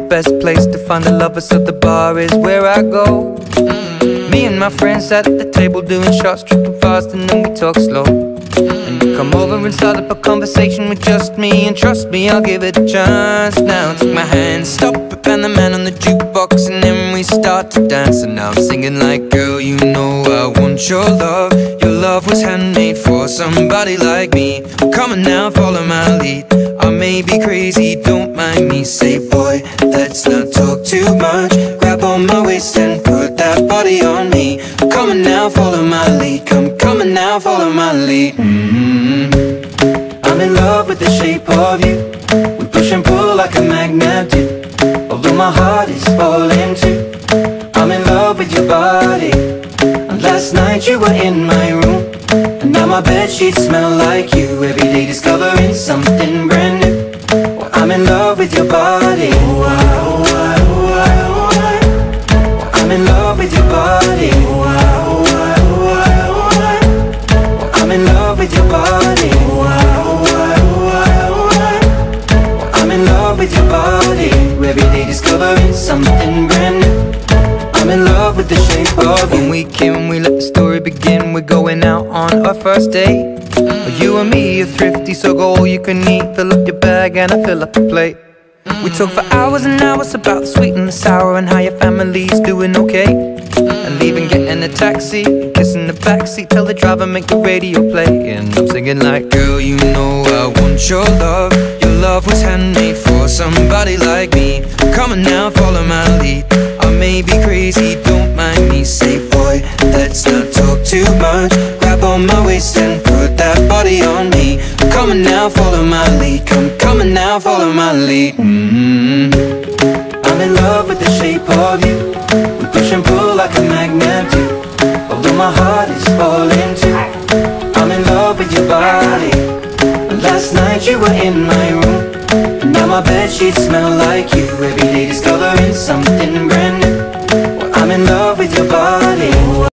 best place to find the lovers, so the bar is where I go. Me and my friends at the table doing shots, tripping fast, and then we talk slow. And you come over and start up a conversation with just me, and trust me, I'll give it a chance. Now take my hand, stop it, and the man on the jukebox, and then we start to dance. And now I'm singing like, girl, you know I want your love. Your love was handmade for somebody like me. Come on now, follow my lead. I may be crazy, don't mind me. Say, boy, let's not talk too much. Grab on my waist and put that body on me. Come on now, follow my lead. Come on now, follow my lead. I'm in love with the shape of you. We push and pull like a magnet do. Although my heart is falling too, I'm in love with your body. And last night you were in my room, and now my bedsheets smell like you. Every day discovering something brand new. Well, I'm in love with your body. I'm in love with your body. I'm in love with your body. I'm in love with your body. Every day discovering something brand new. I'm in love with the shape of you. When we came, we let the story begin. We're going out on our first date. You and me are thrifty, so go all you can eat. Fill up your bag and I fill up the plate. We talk for hours and hours about the sweet and the sour, and how your family's doing okay. And leaving, getting a taxi, kissing the backseat, tell the driver make the radio play. And I'm singing like, girl, you know I want your love. Your love was handmade for somebody like me. Come on now, follow my lead. I may be crazy, don't mind me. Say, boy, let's not talk too much. Grab on my waist and put that body on me. Come on now, follow my lead. Come on now, follow my lead. I'm in love with the shape of you. We push and pull like a magnet do. Although my heart is falling too, I'm in love with your body. And last night you were in my room, and now my bedsheets smell like you. Every day discovering something brand new. Well, I'm in love with your body.